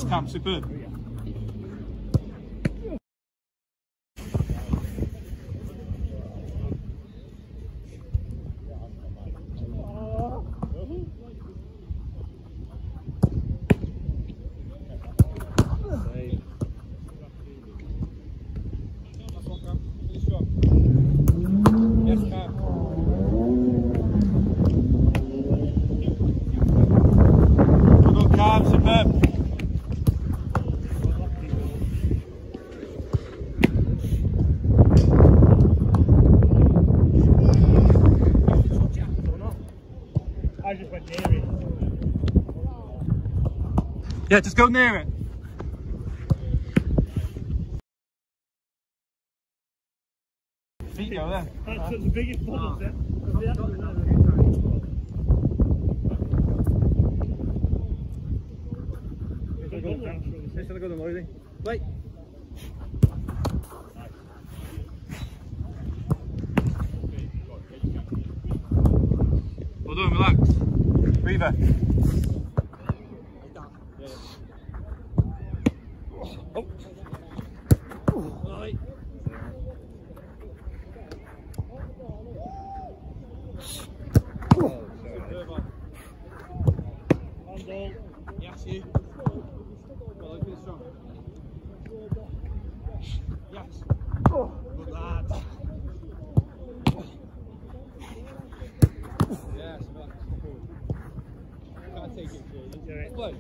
Cam, superb. I just went near it. Yeah, just go near it. Feet go there. That's the biggest ball of it. It's gonna go to Lloydie. Wait. Well done, relax. Breather. Oh. Right. Handle. Yes, you. Well, look at this strong. Yes. Good lad. Yes, relax. Can't take it, Jay. Play.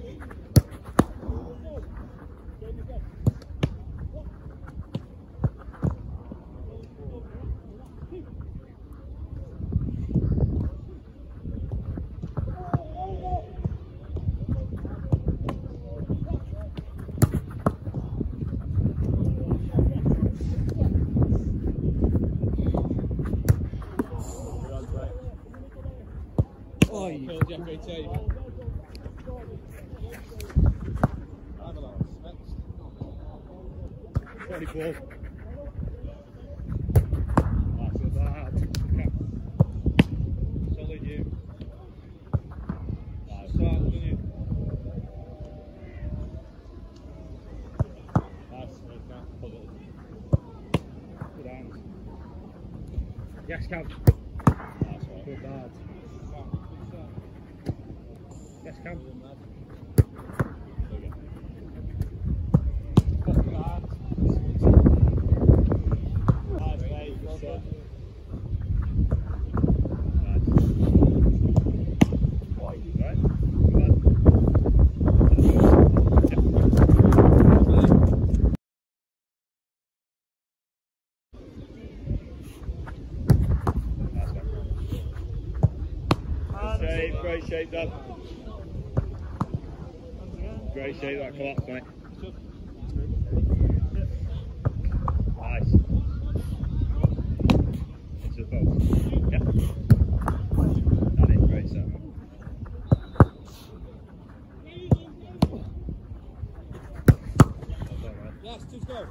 Oh, you killed Jeff AT. Sorry, Paul. That's a bad. Solid you. Nice start, didn't you? Nice. Good hands. Yes, Cam. That's right. Good bad. Yes, Cam. Great shape, Dad. Great shape, that collapse, mate. Nice. Into the post. Yeah. That is great set, man. Yes, just go.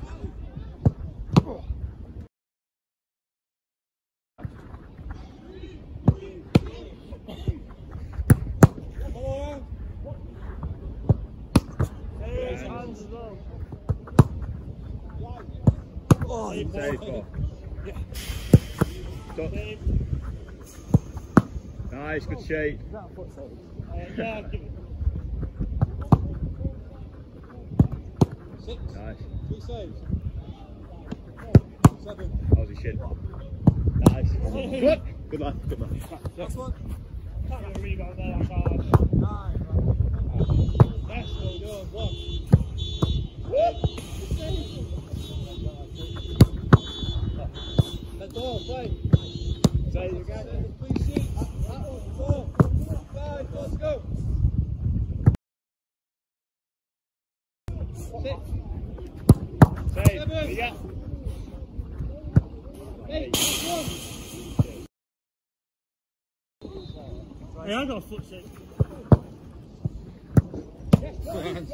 Oh, save ball. Yeah. Touch. Nice, good shape. Is that a foot save? Yeah, give it. 6. Nice. 3 saves. 7. How's his shin? Nice. Good. Good lad. Good lad. Next one. Can't get a rebound there, that's hard. 9. Yes, well done. 1. Let's go, play. Save again. Please shoot. That one. 4. 5. Let's go. 6. Save. 7. Yeah. 8. 1. Hey, I got a foot six. Yes,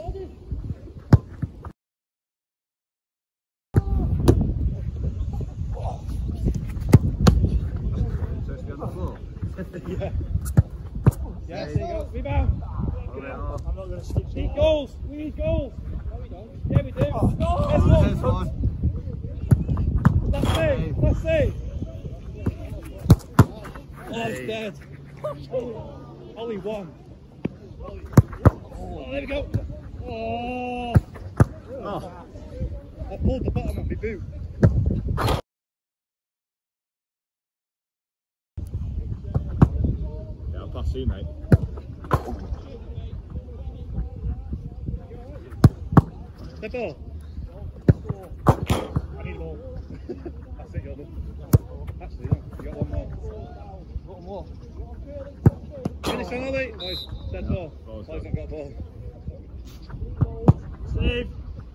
Yeah. Yes, there you go. Rebound. I'm not going to stick. Need goals. We need goals. No, we don't. Yeah, we do. There's one. Let's see. Let's see. Oh, it's dead. Only one. Oh, there we go. Oh. I pulled the bottom of my boot. Yeah, I'll pass you, mate. The ball. I need a ball. That's it, you're done. Actually, no, you got one more. One more. Finish on, Ollie. Boys, dead ball. Boys not got a ball. Save.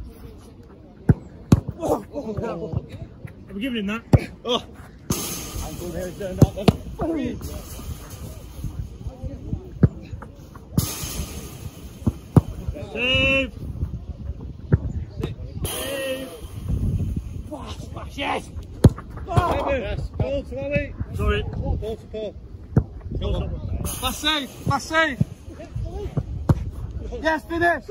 Oh. Are we giving him that? Oh. Ankle nearly turned out then. Save. Save. Smash, yes. Yes. Ball to Ollie. Sorry. Ball to Paul. Last save. Last save. Yes, finish.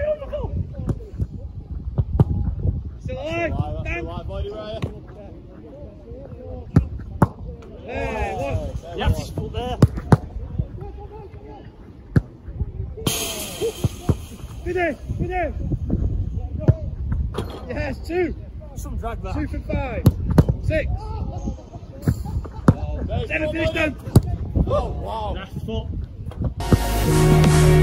Still alive. Still alive, boy, right? There, one. You have to split there. Finish. Finish. Yes, two. Some drag that. 2 for 5. 6. 7, finish done. Oh, wow. That's foot.